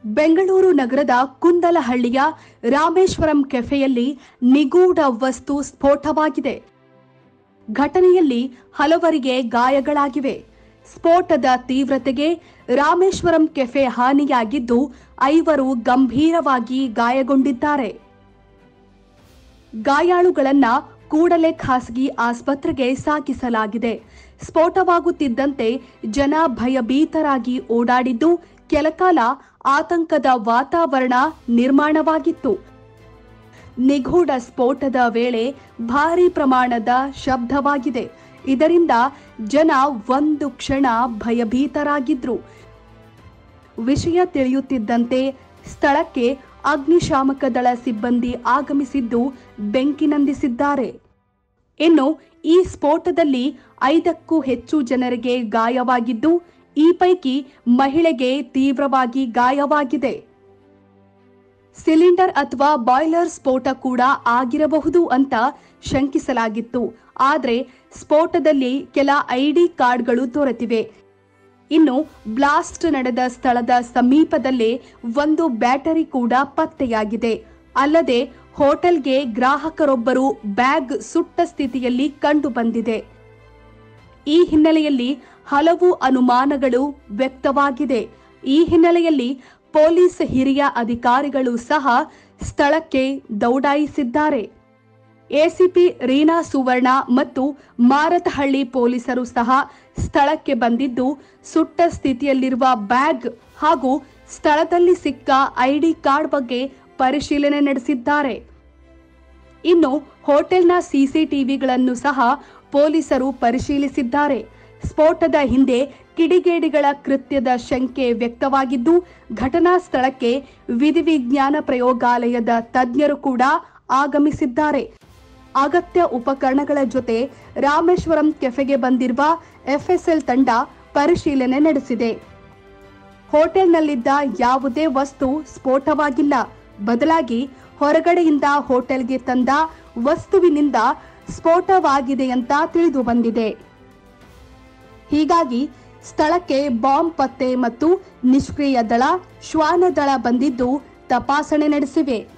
ಬೆಂಗಳೂರು ನಗರದ ಕುಂದಲಹಳ್ಳಿಯ ರಾಮೇಶ್ವರಂ ಕೆಫೆಯಲ್ಲಿ ನಿಗೂಢ ವಸ್ತು ಸ್ಫೋಟವಾಗಿದೆ. ಘಟನೆಯಲ್ಲಿ ಹಲವರಿಗೆ ಗಾಯಗಳಾಗಿವೆ. ಸ್ಫೋಟದ ತೀವ್ರತೆಗೆ ರಾಮೇಶ್ವರಂ ಕೆಫೆ ಹಾನಿಯಾಗಿದ್ದು 5 ಗಂಭೀರವಾಗಿ ಗಾಯಗೊಂಡಿದ್ದಾರೆ. ಗಾಯಾಳುಗಳನ್ನ ಕೂಡಲೇ ಖಾಸಗಿ ಆಸ್ಪತ್ರೆಗೆ ಸಾಗಿಸಲಾಗಿದೆ. ಸ್ಫೋಟವಾಗುತ್ತಿದ್ದಂತೆ ಜನ ಭಯಭೀತರಾಗಿ ಓಡಾಡಿದ್ದು ಕೆಲಕಾಲ ಆತಂಕದ ವಾತಾವರಣ ನಿರ್ಮಾಣವಾಗಿತ್ತು. ನಿಗೂಢ ಸ್ಫೋಟದ ವೇಳೆ ಭಾರೀ ಪ್ರಮಾಣದ ಶಬ್ದವಾಗಿದೆ. ಇದರಿಂದ ಜನ ಒಂದು ಕ್ಷಣ ಭಯಭೀತರಾಗಿದ್ರು. ವಿಷಯ ತಿಳಿಯುತ್ತಿದ್ದಂತೆ ಸ್ಥಳಕ್ಕೆ ಅಗ್ನಿಶಾಮಕ ದಳ ಸಿಬ್ಬಂದಿ ಆಗಮಿಸಿದ್ದು ಬೆಂಕಿ ನಂದಿಸಿದ್ದಾರೆ. ಇನ್ನು ಈ ಸ್ಫೋಟದಲ್ಲಿ 5ಕ್ಕೂ ಹೆಚ್ಚು ಜನರಿಗೆ ಗಾಯವಾಗಿದ್ದು, ಈ ಪೈಕಿ ಮಹಿಳೆಗೆ ತೀವ್ರವಾಗಿ ಗಾಯವಾಗಿದೆ. ಸಿಲಿಂಡರ್ ಅಥವಾ ಬಾಯ್ಲರ್ ಸ್ಫೋಟ ಕೂಡ ಆಗಿರಬಹುದು ಅಂತ ಶಂಕಿಸಲಾಗಿತ್ತು. ಆದರೆ ಸ್ಫೋಟದಲ್ಲಿ ಕೆಲ ಐಡಿ ಕಾರ್ಡ್ಗಳು ದೊರೆತಿವೆ. ಇನ್ನು ಬ್ಲಾಸ್ಟ್ ನಡೆದ ಸ್ಥಳದ ಸಮೀಪದಲ್ಲೇ ಒಂದು ಬ್ಯಾಟರಿ ಕೂಡ ಪತ್ತೆಯಾಗಿದೆ. ಅಲ್ಲದೆ ಹೋಟೆಲ್ಗೆ ಗ್ರಾಹಕರೊಬ್ಬರು ಬ್ಯಾಗ್ ಸುಟ್ಟ ಸ್ಥಿತಿಯಲ್ಲಿ ಕಂಡುಬಂದಿದೆ. ಈ ಹಿನ್ನೆಲೆಯಲ್ಲಿ ಹಲವು ಅನುಮಾನಗಳು ವ್ಯಕ್ತವಾಗಿದೆ. ಈ ಹಿನ್ನೆಲೆಯಲ್ಲಿ ಪೊಲೀಸ್ ಹಿರಿಯ ಅಧಿಕಾರಿಗಳು ಸಹ ಸ್ಥಳಕ್ಕೆ ದೌಡಾಯಿಸಿದ್ದಾರೆ. ಎಸಿಪಿ ರೀನಾ ಸುವರ್ಣ ಮತ್ತು ಮಾರತಹಳ್ಳಿ ಪೊಲೀಸರು ಸಹ ಸ್ಥಳಕ್ಕೆ ಬಂದಿದ್ದು ಸುಟ್ಟ ಸ್ಥಿತಿಯಲ್ಲಿರುವ ಬ್ಯಾಗ್ ಹಾಗೂ ಸ್ಥಳದಲ್ಲಿ ಸಿಕ್ಕ ಐಡಿ ಕಾರ್ಡ್ ಬಗ್ಗೆ ಪರಿಶೀಲನೆ ನಡೆಸಿದ್ದಾರೆ. ಇನ್ನು ಹೋಟೆಲ್ನ ಸಿಸಿಟಿವಿಗಳನ್ನು ಸಹ ಪೊಲೀಸರು ಪರಿಶೀಲಿಸಿದ್ದಾರೆ. ಸ್ಫೋಟದ ಹಿಂದೆ ಕಿಡಿಗೇಡಿಗಳ ಕೃತ್ಯದ ಶಂಕೆ ವ್ಯಕ್ತವಾಗಿದ್ದು, ಘಟನಾ ಸ್ಥಳಕ್ಕೆ ವಿಧಿವಿಜ್ಞಾನ ಪ್ರಯೋಗಾಲಯದ ತಜ್ಞರು ಕೂಡ ಆಗಮಿಸಿದ್ದಾರೆ. ಅಗತ್ಯ ಉಪಕರಣಗಳ ಜೊತೆ ರಾಮೇಶ್ವರಂ ಕೆಫೆಗೆ ಬಂದಿರುವ ಎಫ್ಎಸ್ಎಲ್ ತಂಡ ಪರಿಶೀಲನೆ ನಡೆಸಿದೆ. ಹೋಟೆಲ್ನಲ್ಲಿದ್ದ ಯಾವುದೇ ವಸ್ತು ಸ್ಫೋಟವಾಗಿಲ್ಲ. ಬದಲಾಗಿ ಹೊರಗಡೆಯಿಂದ ಹೋಟೆಲ್ಗೆ ತಂದ ವಸ್ತುವಿನಿಂದ ಸ್ಫೋಟವಾಗಿದೆ ಅಂತ ತಿಳಿದು ಬಂದಿದೆ. ಹೀಗಾಗಿ ಸ್ಥಳಕ್ಕೆ ಬಾಂಬ್ ಪತ್ತೆ ಮತ್ತು ನಿಷ್ಕ್ರಿಯ ದಳ, ಶ್ವಾನ ದಳ ಬಂದಿದ್ದು ತಪಾಸಣೆ ನಡೆಸಿವೆ.